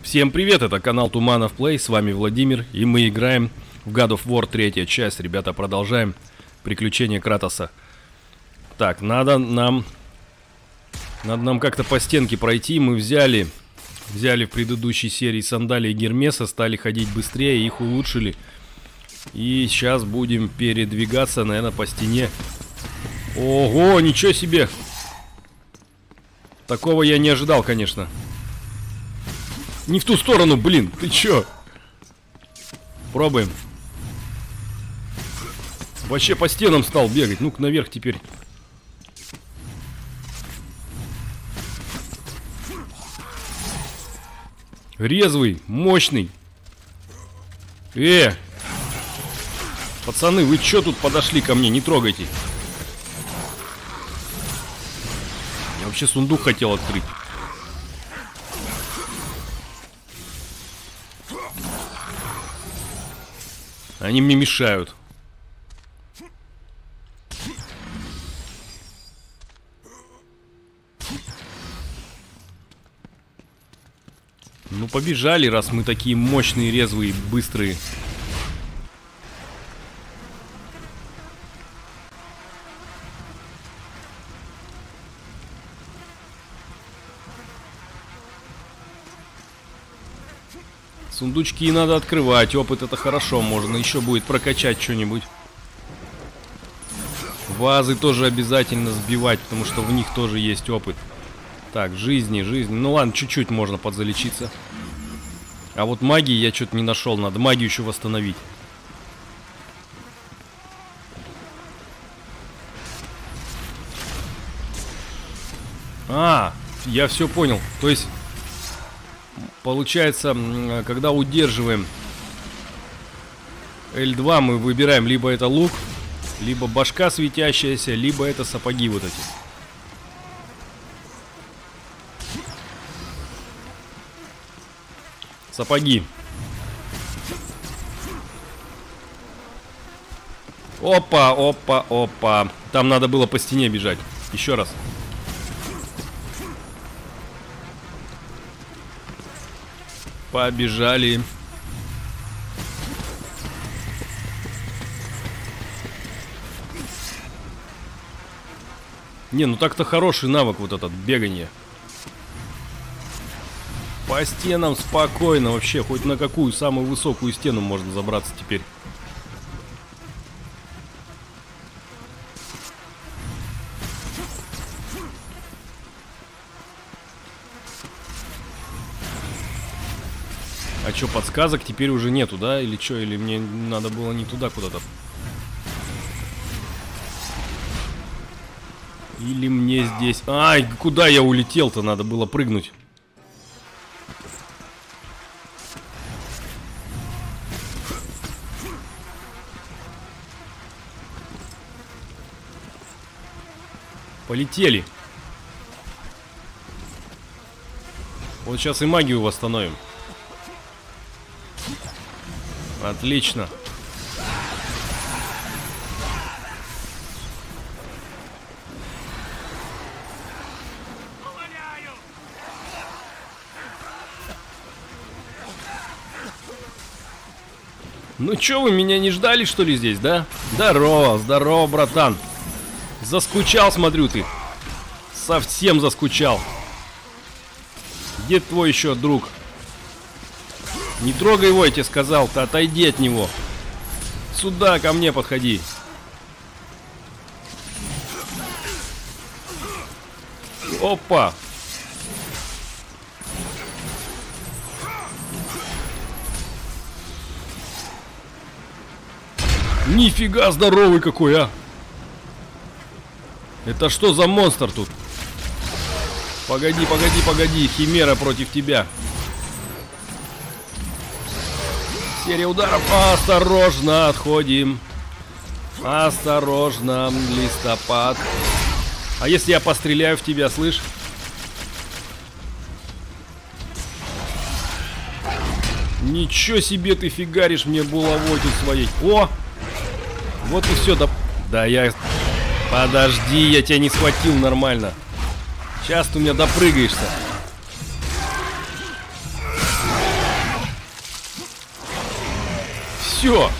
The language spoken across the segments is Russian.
Всем привет, это канал Туманов Плей, с вами Владимир, и мы играем в God of War 3 часть. Ребята, продолжаем приключения Кратоса. Так, надо нам как-то по стенке пройти. Мы взяли в предыдущей серии сандалии Гермеса, стали ходить быстрее, их улучшили. И сейчас будем передвигаться, наверное, по стене. Ого, ничего себе! Такого я не ожидал, конечно. Не в ту сторону, блин, ты чё? Пробуем. Вообще по стенам стал бегать. Ну-ка наверх теперь. Резвый, мощный. Пацаны, вы чё тут подошли ко мне? Не трогайте. Я вообще сундук хотел открыть. Они мне мешают. Ну, побежали, раз мы такие мощные, резвые, быстрые. Сундучки надо открывать, опыт это хорошо, можно еще будет прокачать что-нибудь. Вазы тоже обязательно сбивать, потому что в них тоже есть опыт. Так, жизни. Ну ладно, чуть-чуть можно подзалечиться. А вот магии я что-то не нашел, надо магию еще восстановить. Я все понял, то есть... Получается, когда удерживаем L2, мы выбираем либо это лук, либо башка светящаяся, либо это сапоги вот эти. Сапоги. Опа. Там надо было по стене бежать. Еще раз. Побежали. Не, ну так-то хороший навык вот этот, бегание. По стенам спокойно вообще, хоть на какую самую высокую стену можно забраться теперь. А что, подсказок теперь уже нету, да? Или что? Или мне надо было не туда куда-то? Или мне здесь... Ай, куда я улетел-то? Надо было прыгнуть. Полетели. Вот сейчас и магию восстановим. Отлично. Ну чё, вы меня не ждали, что ли, здесь, да? Здорово, братан. Заскучал, смотрю, ты. Совсем заскучал. Где твой еще друг? Не трогай его, я тебе сказал-то, отойди от него. Сюда, ко мне подходи. Опа. Нифига здоровый какой, а. Это что за монстр тут? Погоди, химера против тебя. Серия ударов. Осторожно, отходим. Осторожно, листопад. А если я постреляю в тебя, слышь? Ничего себе ты фигаришь мне булавой тут своей. О! Вот и все. Да я... Подожди, я тебя не схватил нормально. Сейчас ты у меня допрыгаешься. все.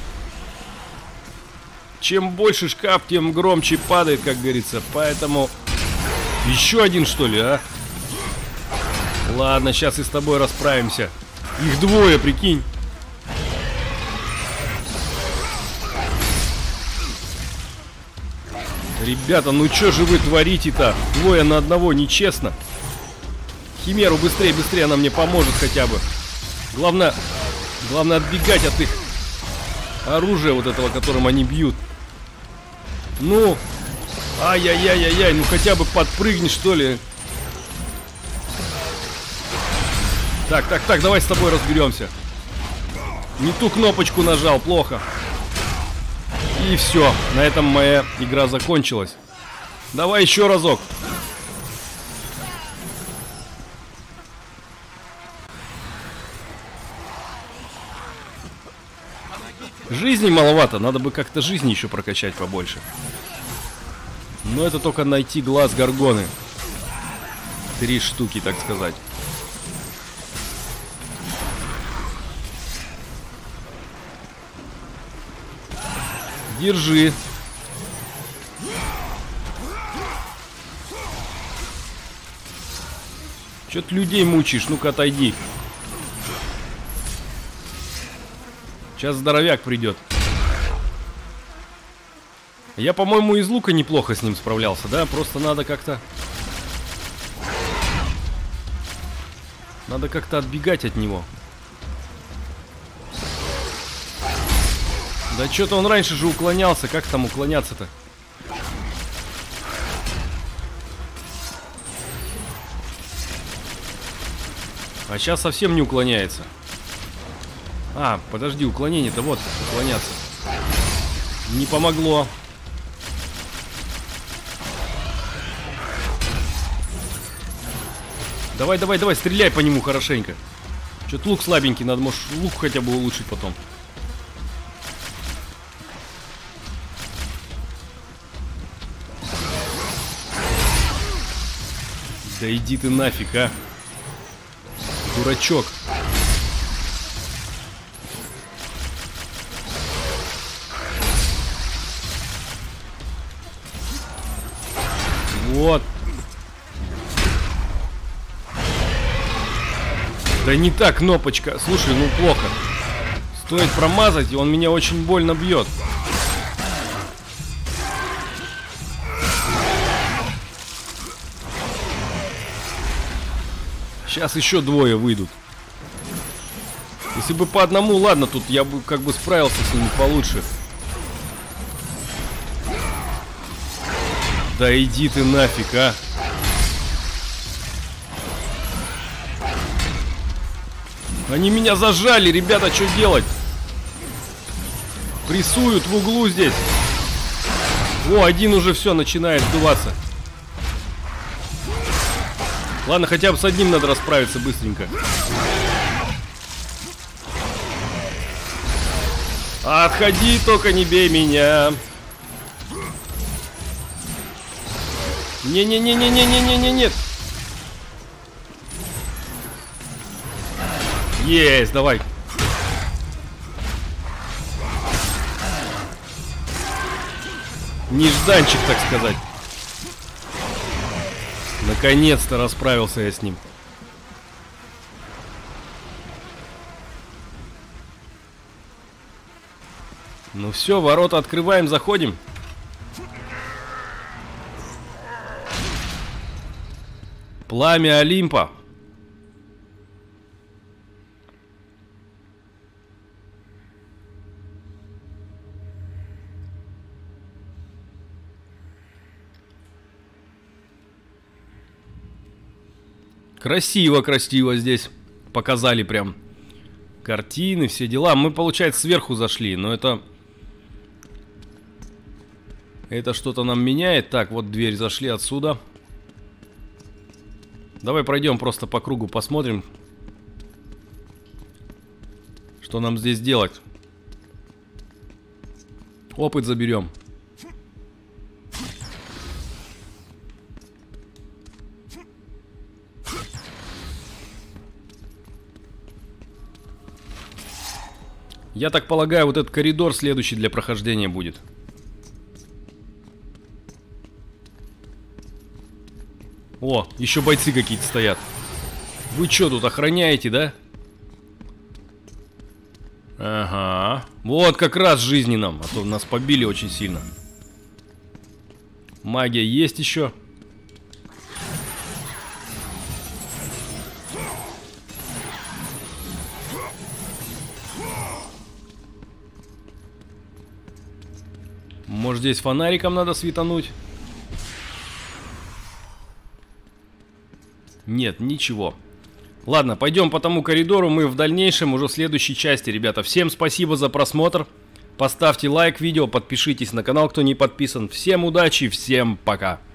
Чем больше шкаф, тем громче падает, как говорится. Поэтому... Еще один, что ли, а? Ладно, сейчас и с тобой расправимся. Их двое, прикинь. Ребята, ну что же вы творите-то? Двое на одного, нечестно. Химеру, быстрее, быстрее, она мне поможет хотя бы. Главное отбегать от их оружия вот этого, которым они бьют. Ну, ай-яй-яй-яй-яй, ну хотя бы подпрыгни, что ли. Так, давай с тобой разберемся. Не ту кнопочку нажал, плохо. И все, на этом моя игра закончилась. Давай еще разок. Жизни маловато, надо бы как-то жизни еще прокачать побольше. Но это только найти глаз Горгоны. 3 штуки, так сказать. Держи. Че ты людей мучаешь? Ну-ка отойди. Сейчас здоровяк придет. Я, по-моему, из лука неплохо с ним справлялся, да? Просто надо как-то... Надо как-то отбегать от него. Да что-то он раньше же уклонялся. Как там уклоняться-то? А сейчас совсем не уклоняется. А, подожди, уклонение-то вот, уклоняться. Не помогло. Давай, стреляй по нему хорошенько. Что-то лук слабенький, надо, может, лук хотя бы улучшить потом. Да иди ты нафиг, а. Дурачок. Вот. Да не та кнопочка. Слушай, ну плохо. Стоит промазать, и он меня очень больно бьет. Сейчас еще двое выйдут. Если бы по одному, ладно, тут я бы как бы справился с ними получше. Да иди ты нафиг, а. Они меня зажали, ребята, что делать? Прессуют в углу здесь. О, один уже все, начинает сдуваться. Ладно, хотя бы с одним надо расправиться быстренько. Отходи, только не бей меня. Не-не-не-не-не-не-не-не-нет. Есть, давай. Нежданчик, так сказать. Наконец-то расправился я с ним. Ну все, ворота открываем, заходим. Пламя Олимпа. Красиво, красиво здесь. Показали прям картины, все дела. Мы, получается, сверху зашли, но это что-то нам меняет. Так, вот дверь, зашли отсюда. Давай пройдем просто по кругу, посмотрим, что нам здесь делать. Опыт заберем. Я так полагаю, вот этот коридор следующий для прохождения будет. О, еще бойцы какие-то стоят. Вы что тут охраняете, да? Ага. Вот как раз жизни нам, а то нас побили очень сильно. Магия есть еще. Может, здесь фонариком надо светануть? Нет, ничего. Ладно, пойдем по тому коридору. Мы в дальнейшем уже в следующей части, ребята. Всем спасибо за просмотр. Поставьте лайк видео, подпишитесь на канал, кто не подписан. Всем удачи, всем пока.